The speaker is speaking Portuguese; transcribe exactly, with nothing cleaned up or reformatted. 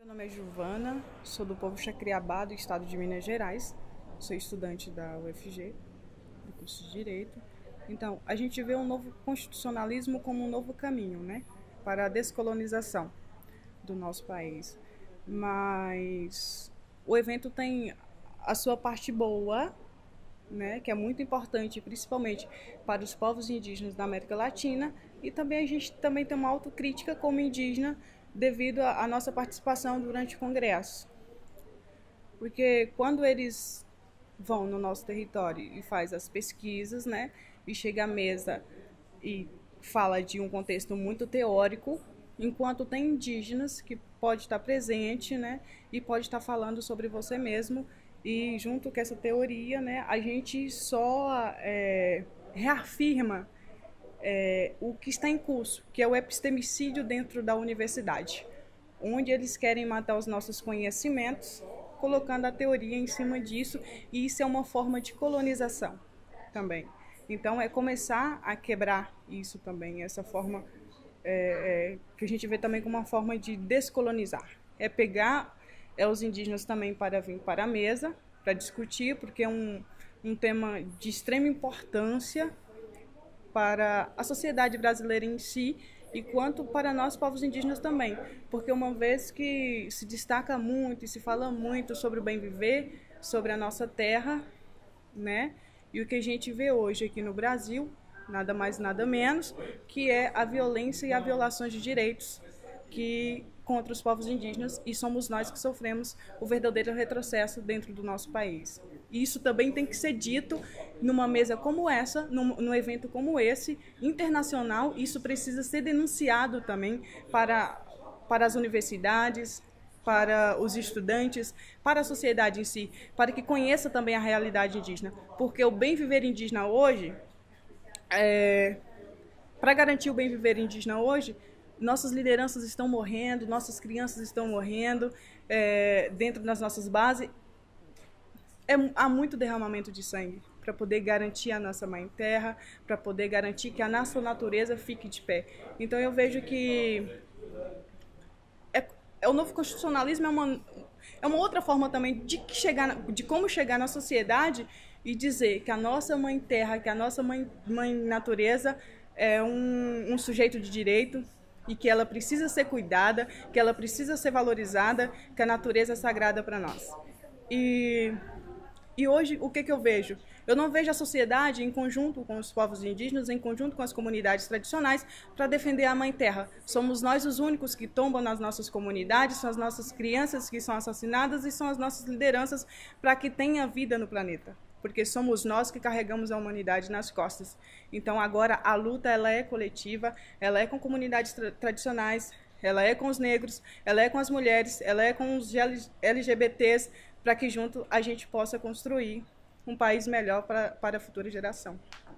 Meu nome é Giovana, sou do povo Xacriabá, do estado de Minas Gerais. Sou estudante da U F G, do curso de Direito. Então, a gente vê um novo constitucionalismo como um novo caminho, né, para a descolonização do nosso país. Mas o evento tem a sua parte boa, né, que é muito importante, principalmente para os povos indígenas da América Latina, e também a gente também tem uma autocrítica como indígena devido à nossa participação durante o Congresso. Porque quando eles vão no nosso território e faz as pesquisas, né, e chega à mesa e fala de um contexto muito teórico, enquanto tem indígenas que pode estar presente, né, e pode estar falando sobre você mesmo, e junto com essa teoria, né, a gente só é, reafirma é, o que está em curso, que é o epistemicídio dentro da universidade, onde eles querem matar os nossos conhecimentos, colocando a teoria em cima disso, e isso é uma forma de colonização também. Então, é começar a quebrar isso também, essa forma é, é, que a gente vê também como uma forma de descolonizar. É pegar é, os indígenas também para vir para a mesa, para discutir, porque é um, um tema de extrema importância para a sociedade brasileira em si e quanto para nós povos indígenas também, porque uma vez que se destaca muito e se fala muito sobre o bem viver, sobre a nossa terra, né? E o que a gente vê hoje aqui no Brasil, nada mais nada menos, que é a violência e as violações de direitos que contra os povos indígenas, e somos nós que sofremos o verdadeiro retrocesso dentro do nosso país. E isso também tem que ser dito numa mesa como essa, num, num evento como esse, internacional. Isso precisa ser denunciado também para, para as universidades, para os estudantes, para a sociedade em si, para que conheça também a realidade indígena. Porque o bem viver indígena hoje, é, para garantir o bem viver indígena hoje, nossas lideranças estão morrendo, nossas crianças estão morrendo é, dentro das nossas bases. É, há muito derramamento de sangue para poder garantir a nossa mãe terra, para poder garantir que a nossa natureza fique de pé. Então eu vejo que é, é o novo constitucionalismo é uma, é uma outra forma também de, chegar, de como chegar na sociedade e dizer que a nossa mãe terra, que a nossa mãe, mãe natureza é um, um sujeito de direito, e que ela precisa ser cuidada, que ela precisa ser valorizada, que a natureza é sagrada para nós. E, e hoje, o que, que eu vejo? Eu não vejo a sociedade em conjunto com os povos indígenas, em conjunto com as comunidades tradicionais, para defender a Mãe Terra. Somos nós os únicos que tombam nas nossas comunidades, são as nossas crianças que são assassinadas e são as nossas lideranças para que tenha vida no planeta. Porque somos nós que carregamos a humanidade nas costas. Então agora a luta ela é coletiva, ela é com comunidades tra tradicionais, ela é com os negros, ela é com as mulheres, ela é com os L G B Ts, para que junto a gente possa construir um país melhor para, para a futura geração.